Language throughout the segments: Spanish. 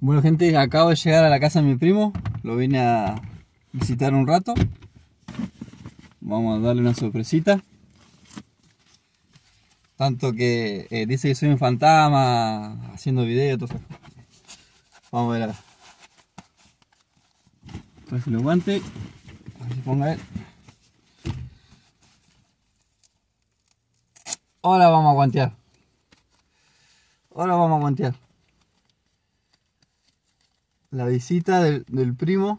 Bueno gente, acabo de llegar a la casa de mi primo, lo vine a visitar un rato. Vamos a darle una sorpresita. Tanto que dice que soy un fantasma haciendo videos, todo eso. Vamos a ver acá. Traje los guantes, a ver si ponga él. Ahora vamos a guantear. Ahora vamos a guantear. La visita del primo.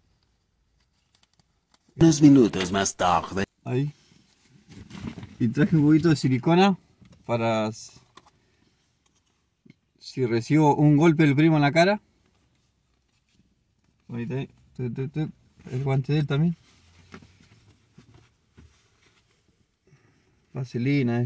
Unos minutos más tarde. Ahí. Y traje un poquito de silicona para si recibo un golpe del primo en la cara. Ahorita ahí. El guante de él también. Vaselina.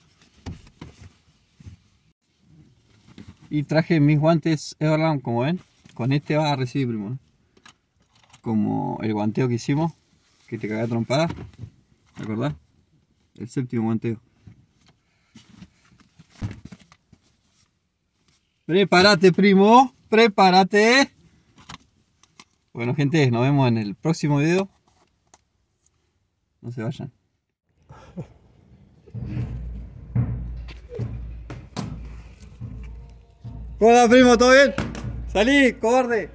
Y traje mis guantes Everland, como ven. Con este vas a recibir, primo. Como el guanteo que hicimos, que te cagué a trompada. ¿Te acordás? El séptimo guanteo. Prepárate, primo. Prepárate. Bueno, gente, nos vemos en el próximo video. No se vayan. Hola, primo, ¿todo bien? Salí, cobarde.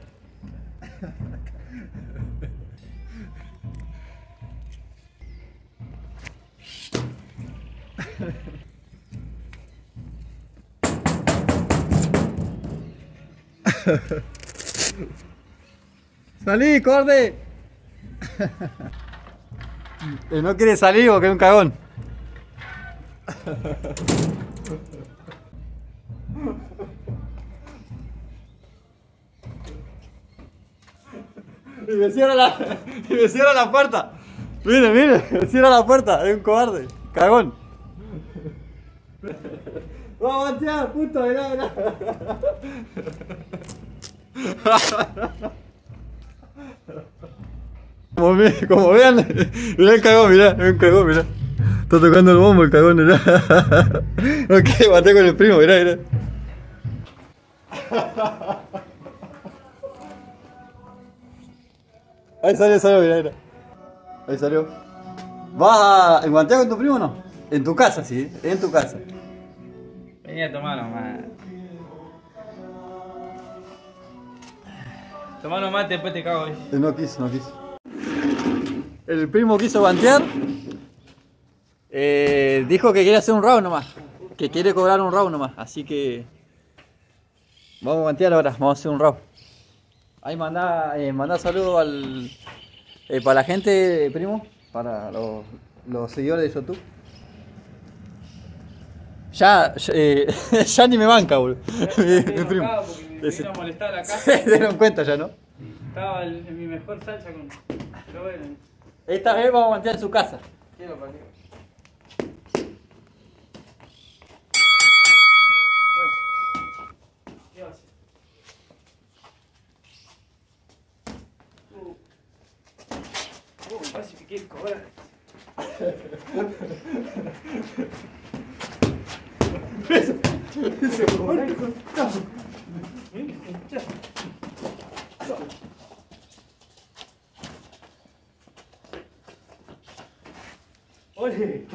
Salí, cobarde. No quiere salir porque es un cagón. Y me cierra la puerta. Mire, me cierra la puerta, es un cobarde, cagón. Vamos a batear, puto, mirá. Como vean, mirá el cagón, mirá, es un cagón, mirá. Está tocando el bombo el cagón, mirá. Ok, bateé con el primo, mirá. Ahí salió, mirá. Ahí salió. ¿Vas a enguantear con tu primo o no? En tu casa, sí, en tu casa. Vení a tomar nomás. Tomá nomás, después te cago. No quiso. El primo quiso guantear. Dijo que quiere hacer un round nomás. Que quiere cobrar un round nomás. Así que vamos a guantear ahora, vamos a hacer un round. Ahí mandá saludos para la gente, primo. Para los seguidores de YouTube. Ya ni me banca, boludo. Mi primo. Me vino a molestar a la casa. Se dieron cuenta ya, ¿no? Estaba en mi mejor salsa con... Pero bueno. Esta vez vamos a guantear en su casa. Quiero para qué. ¿Qué va a hacer? Me parece que quiere cobrar. ¡Ole!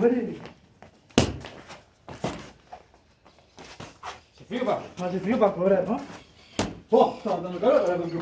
Hace frío para cobrar, ¿no? ¡Oh! Estaba dando calor ahora con tu...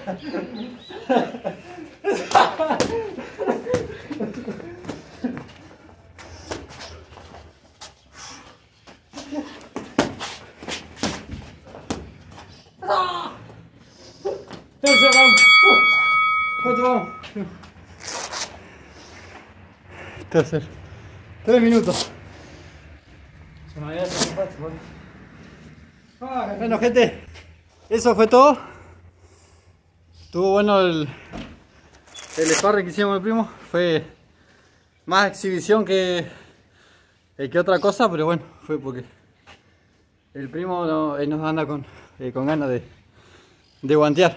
Tercer round. ¿Cuánto vamos? Tercer. 3 minutos. Bueno, gente, eso fue todo. Estuvo bueno el sparring que hicimos con el primo. Fue más exhibición que otra cosa, pero bueno, fue porque el primo nos anda con ganas de guantear.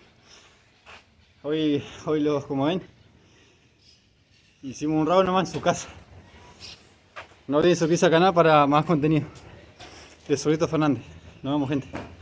Hoy como ven, hicimos un round nomás en su casa. No olviden suscribirse al canal para más contenido de Solito Fernández. Nos vemos, gente.